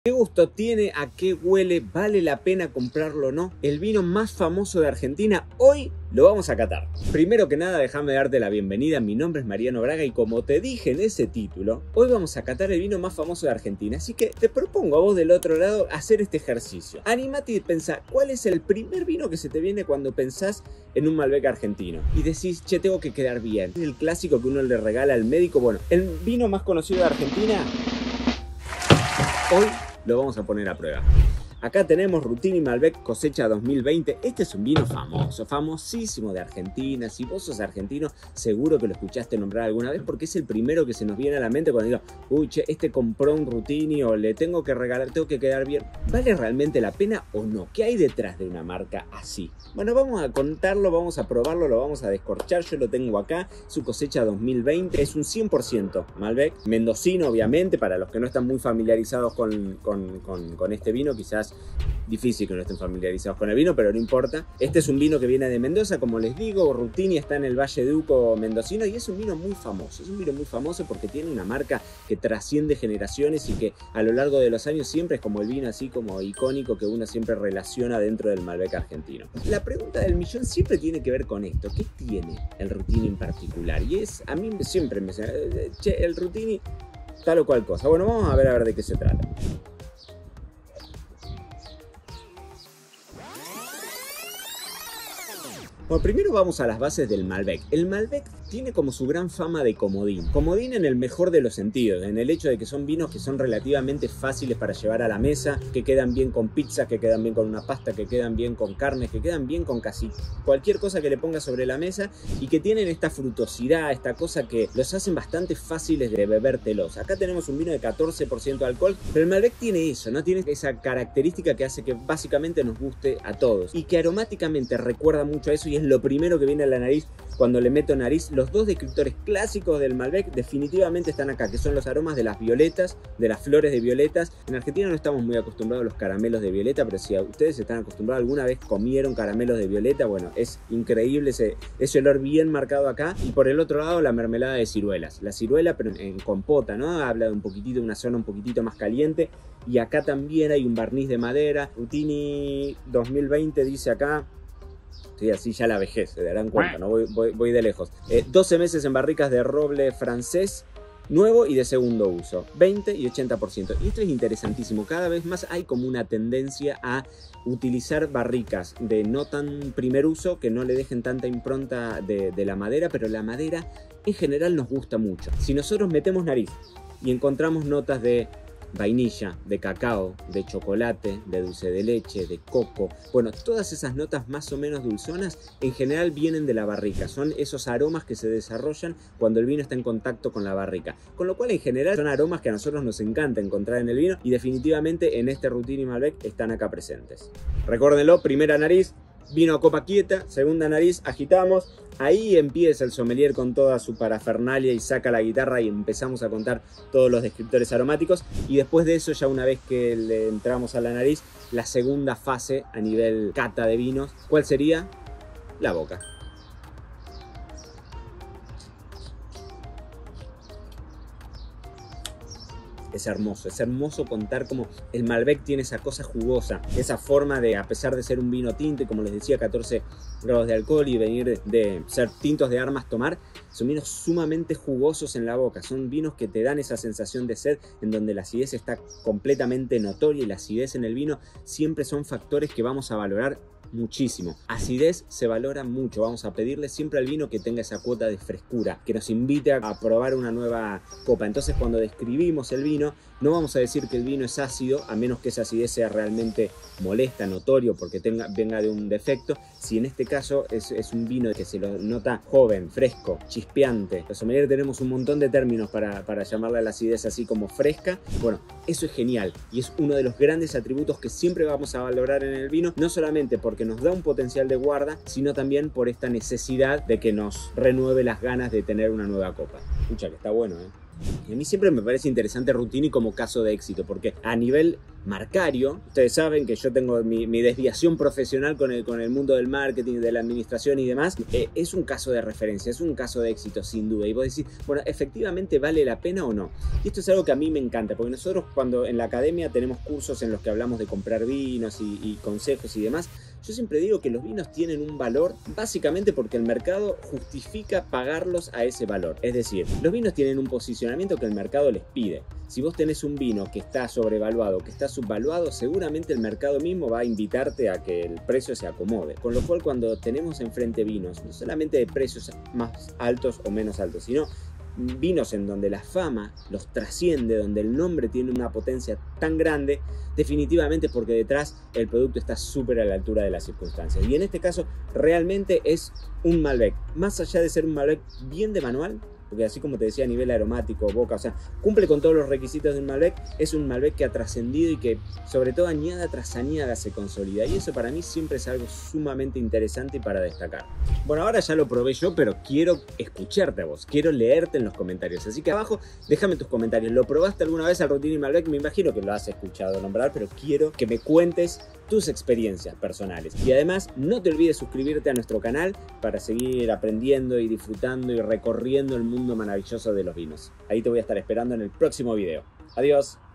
¿Qué gusto tiene? ¿A qué huele? ¿Vale la pena comprarlo o no? El vino más famoso de Argentina, hoy lo vamos a catar. Primero que nada, déjame darte la bienvenida. Mi nombre es Mariano Braga y como te dije en ese título, hoy vamos a catar el vino más famoso de Argentina. Así que te propongo a vos del otro lado hacer este ejercicio. Anímate y pensá, ¿cuál es el primer vino que se te viene cuando pensás en un Malbec argentino? Y decís, che, tengo que quedar bien. Es el clásico que uno le regala al médico. Bueno, el vino más conocido de Argentina, hoy lo vamos a poner a prueba. Acá tenemos Rutini Malbec Cosecha 2020. Este es un vino famoso, famosísimo de Argentina. Si vos sos argentino, seguro que lo escuchaste nombrar alguna vez porque es el primero que se nos viene a la mente cuando digo, uy, che, este compró un Rutini o le tengo que regalar, tengo que quedar bien. ¿Vale realmente la pena o no? ¿Qué hay detrás de una marca así? Bueno, vamos a contarlo, vamos a probarlo, lo vamos a descorchar. Yo lo tengo acá, su Cosecha 2020. Es un 100% Malbec, mendocino obviamente, para los que no están muy familiarizados con este vino, quizás difícil que no estén familiarizados con el vino, pero no importa. Este es un vino que viene de Mendoza, como les digo. Rutini está en el Valle de Uco mendocino y es un vino muy famoso. Es un vino muy famoso porque tiene una marca que trasciende generaciones y que a lo largo de los años siempre es como el vino así como icónico que uno siempre relaciona dentro del Malbec argentino. La pregunta del millón siempre tiene que ver con esto. ¿Qué tiene el Rutini en particular? Y es, a mí siempre me dice, che, el Rutini tal o cual cosa. Bueno, vamos a ver de qué se trata. Bueno, primero vamos a las bases del Malbec. El Malbec tiene como su gran fama de comodín. Comodín en el mejor de los sentidos, en el hecho de que son vinos que son relativamente fáciles para llevar a la mesa, que quedan bien con pizza, que quedan bien con una pasta, que quedan bien con carne, que quedan bien con casi cualquier cosa que le pongas sobre la mesa y que tienen esta frutosidad, esta cosa que los hacen bastante fáciles de bebértelos. Acá tenemos un vino de 14% de alcohol, pero el Malbec tiene eso, ¿no? Tiene esa característica que hace que básicamente nos guste a todos y que aromáticamente recuerda mucho a eso y es lo primero que viene a la nariz cuando le meto nariz. Los dos descriptores clásicos del Malbec definitivamente están acá, que son los aromas de las violetas, de las flores de violetas. En Argentina no estamos muy acostumbrados a los caramelos de violeta, pero si ustedes están acostumbrados, alguna vez comieron caramelos de violeta, bueno, es increíble ese olor bien marcado acá. Y por el otro lado, la mermelada de ciruelas. La ciruela, pero en compota, ¿no? Habla de un poquitito, una zona un poquitito más caliente. Y acá también hay un barniz de madera. Rutini 2020 dice acá. Sí, así ya la vejez, se darán cuenta, ¿no? Voy de lejos. 12 meses en barricas de roble francés, nuevo y de segundo uso, 20 y 80%. Y esto es interesantísimo, cada vez más hay como una tendencia a utilizar barricas de no tan primer uso, que no le dejen tanta impronta de la madera, pero la madera en general nos gusta mucho. Si nosotros metemos nariz y encontramos notas de vainilla, de cacao, de chocolate, de dulce de leche, de coco. Bueno, todas esas notas más o menos dulzonas en general vienen de la barrica. Son esos aromas que se desarrollan cuando el vino está en contacto con la barrica. Con lo cual en general son aromas que a nosotros nos encanta encontrar en el vino y definitivamente en este Rutini Malbec están acá presentes. Recuérdenlo, primera nariz, vino a copa quieta, segunda nariz, agitamos. Ahí empieza el sommelier con toda su parafernalia y saca la guitarra y empezamos a contar todos los descriptores aromáticos. Y después de eso, ya una vez que le entramos a la nariz, la segunda fase a nivel cata de vinos, ¿cuál sería? La boca. Es hermoso contar cómo el Malbec tiene esa cosa jugosa, esa forma de, a pesar de ser un vino tinto, como les decía, 14 grados de alcohol y venir de ser tintos de armas tomar, son vinos sumamente jugosos en la boca, son vinos que te dan esa sensación de sed en donde la acidez está completamente notoria y la acidez en el vino siempre son factores que vamos a valorar muchísimo. Acidez se valora mucho, vamos a pedirle siempre al vino que tenga esa cuota de frescura, que nos invite a probar una nueva copa. Entonces cuando describimos el vino, no vamos a decir que el vino es ácido, a menos que esa acidez sea realmente molesta, notorio, porque venga de un defecto. Si en este caso es un vino que se lo nota joven, fresco, chispeante. Los sommeliers tenemos un montón de términos para llamarle a la acidez así como fresca. Bueno, eso es genial y es uno de los grandes atributos que siempre vamos a valorar en el vino, no solamente porque nos da un potencial de guarda, sino también por esta necesidad de que nos renueve las ganas de tener una nueva copa. Escucha que está bueno, ¿eh? Y a mí siempre me parece interesante Rutini como caso de éxito, porque a nivel marcario. Ustedes saben que yo tengo mi desviación profesional con el mundo del marketing, de la administración y demás. Es un caso de referencia, es un caso de éxito sin duda. Y vos decís, bueno, ¿efectivamente vale la pena o no? Y esto es algo que a mí me encanta, porque nosotros cuando en la academia tenemos cursos en los que hablamos de comprar vinos y consejos y demás, yo siempre digo que los vinos tienen un valor básicamente porque el mercado justifica pagarlos a ese valor. Es decir, los vinos tienen un posicionamiento que el mercado les pide. Si vos tenés un vino que está sobrevaluado, que está subvaluado, seguramente el mercado mismo va a invitarte a que el precio se acomode. Con lo cual, cuando tenemos enfrente vinos, no solamente de precios más altos o menos altos, sino vinos en donde la fama los trasciende, donde el nombre tiene una potencia tan grande, definitivamente es porque detrás el producto está súper a la altura de las circunstancias. Y en este caso realmente es un Malbec, más allá de ser un Malbec bien de manual, porque así como te decía, a nivel aromático, boca, o sea, cumple con todos los requisitos de un Malbec. Es un Malbec que ha trascendido y que, sobre todo, añada tras añada se consolida. Y eso para mí siempre es algo sumamente interesante y para destacar. Bueno, ahora ya lo probé yo, pero quiero escucharte a vos. Quiero leerte en los comentarios. Así que abajo, déjame tus comentarios. ¿Lo probaste alguna vez al Rutini Malbec? Me imagino que lo has escuchado nombrar, pero quiero que me cuentes tus experiencias personales. Y además, no te olvides suscribirte a nuestro canal para seguir aprendiendo y disfrutando y recorriendo el mundo maravilloso de los vinos. Ahí te voy a estar esperando en el próximo video. Adiós.